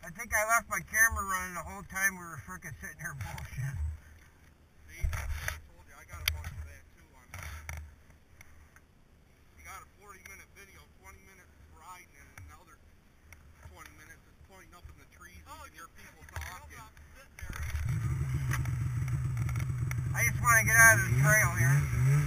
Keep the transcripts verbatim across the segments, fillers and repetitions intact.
I think I left my camera running the whole time we were frickin' sitting here bullshit. See, I told you, I got a bunch of that too on mine. You got a forty minute video, twenty minutes riding, and another twenty minutes is pointing up in the trees and oh, you can hear people talking. I just want to get out of the trail here.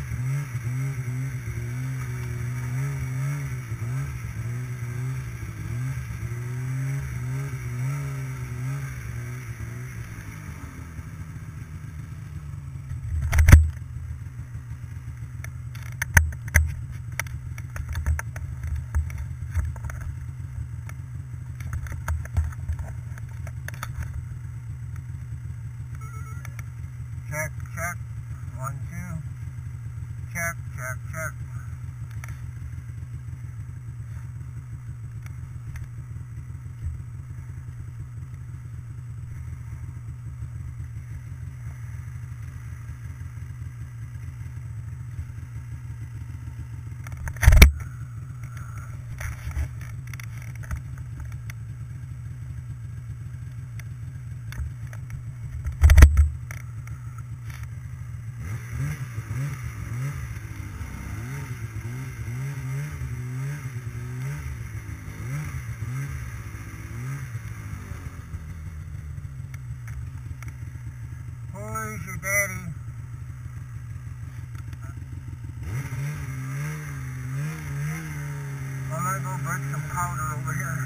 Check, check, one, two, check, check, check. Who's your daddy? I'm gonna go break some powder over here.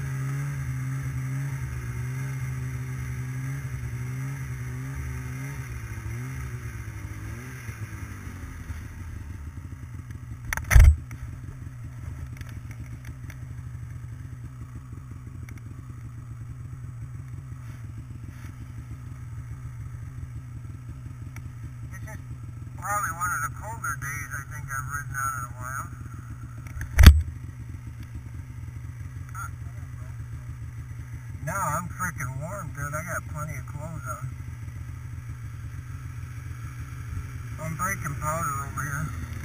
Probably one of the colder days I think I've ridden on in a while. Not cold though. No, I'm freaking warm, dude. I got plenty of clothes on. I'm breaking powder over here.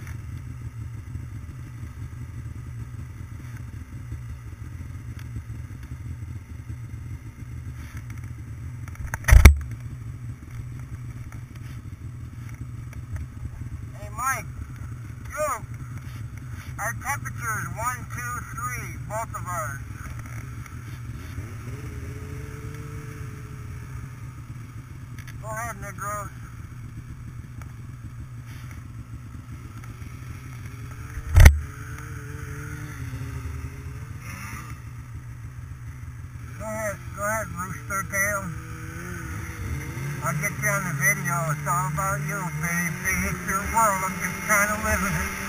Mike, you, our temperature is one, two, three, both of ours. Go ahead, Negros. Go ahead, go ahead, Rooster Tail. I'll get you on the video. It's all about you, baby. It's your world. I'm just trying to live in it.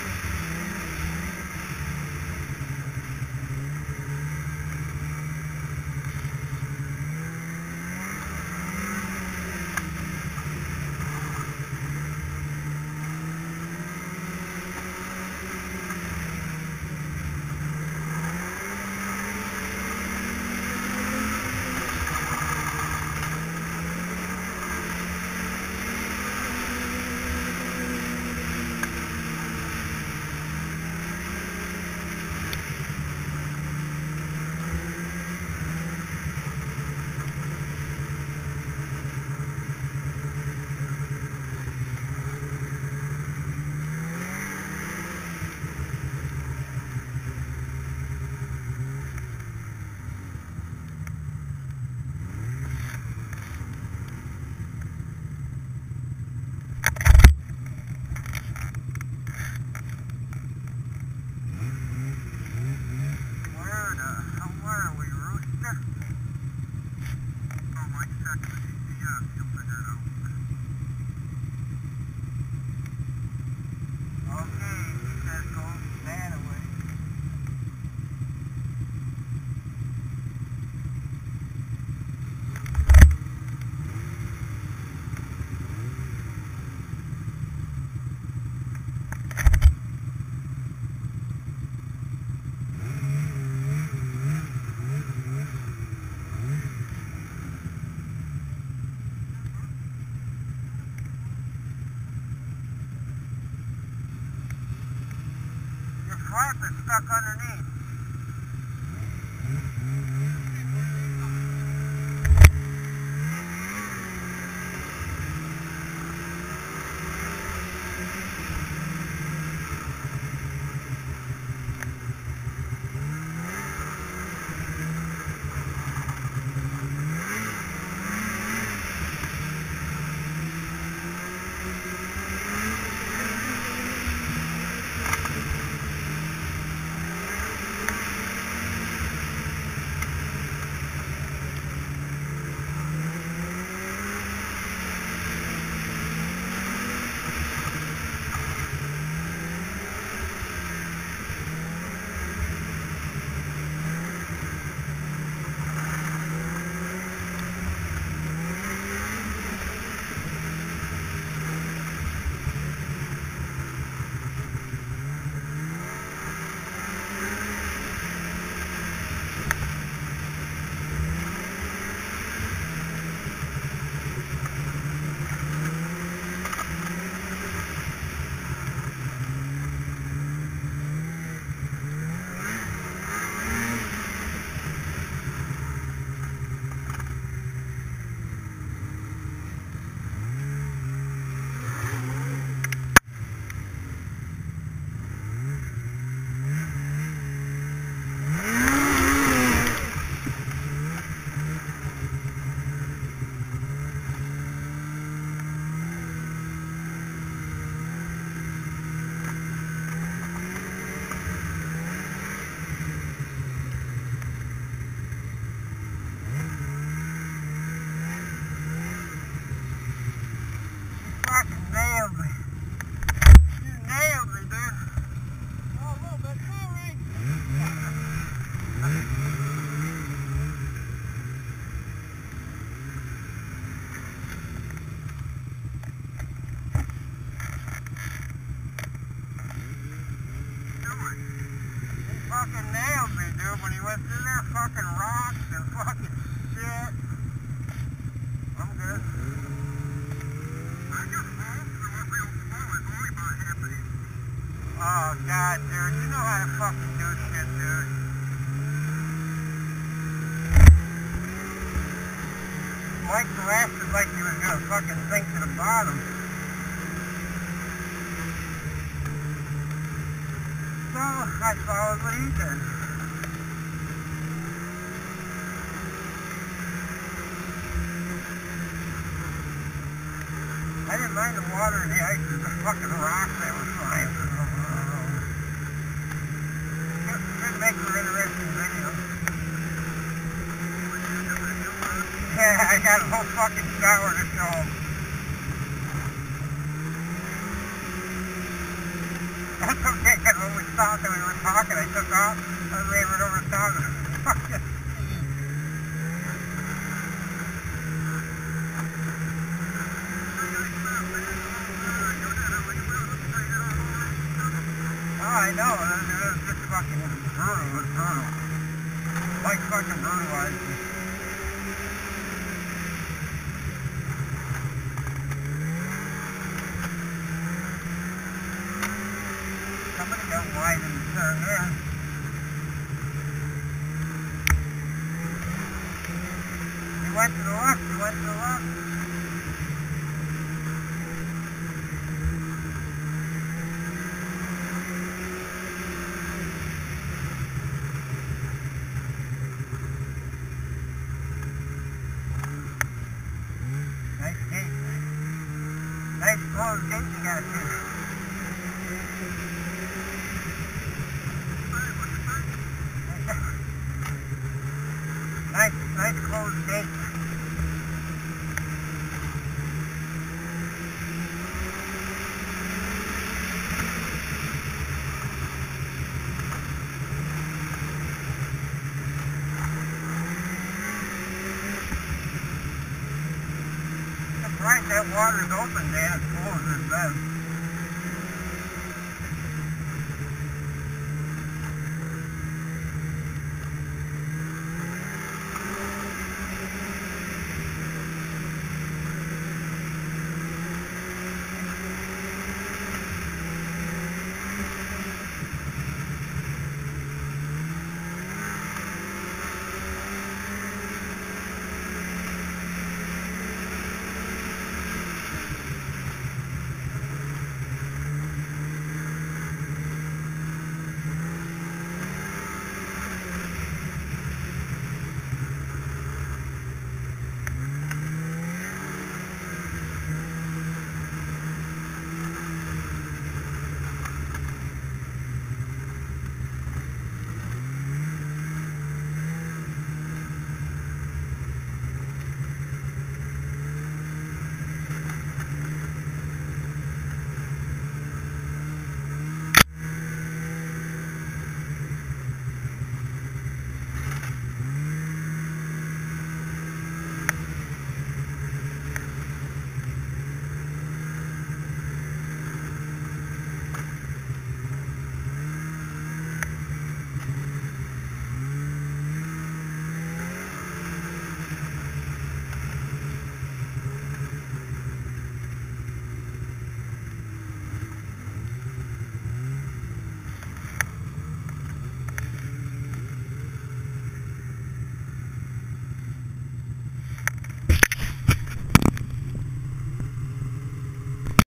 flap is stuck underneath. with? Isn't there fucking rocks and fucking shit? I'm good. I just rolled through it real slow. It's only about half an inch. Oh, God, dude. You know how to fucking do shit, dude. Mike blasted like he was gonna fucking sink to the bottom. So, I followed what he did. I didn't mind the water and the ice, and the fucking rocks that were flying through the road. Should make for interesting video. Yeah, I got a whole fucking shower to show them. That's okay, because when we stopped and we were talking, I took off, I ran right over the top of it. Fucking Oh, I know, it was, it was just fucking brutal, it was brutal. Like fucking brutalized me. Somebody got wide in the turn there. He went to the left, he went to the left. Nice gate. Nice closed gate you got here. Nice, nice closed gate. Surprised that water's open, Dan. It's closed as best.